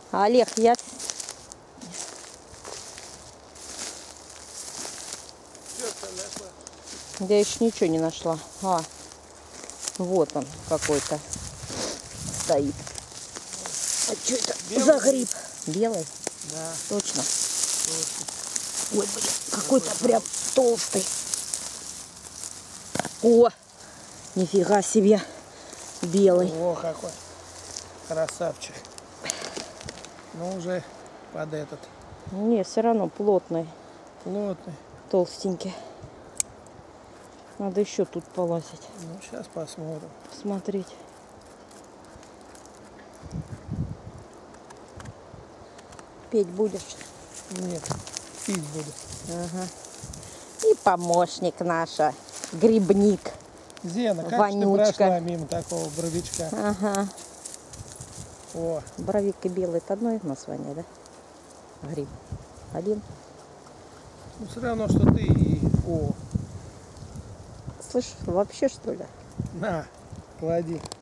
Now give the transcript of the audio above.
Олег, я... Я еще ничего не нашла. А, вот он какой-то стоит. А что это за гриб? Белый? Да. Точно? Точно. Ой, блин, какой-то прям толстый. О, нифига себе. Белый. О, какой красавчик. Ну, уже под этот. Не, все равно плотный. Плотный. Толстенький. Надо еще тут полазить. Ну, сейчас посмотрим. Смотреть. Петь будешь? Нет, пить буду. Ага. И помощник наша, грибник. Зена, как Вонючка. ты прошла мимо такого боровичка? Ага. О, Боровик и белый — это одно название, да? Гриб. Один. ну все равно, что ты и... О, Слышь, вообще что ли? на, клади.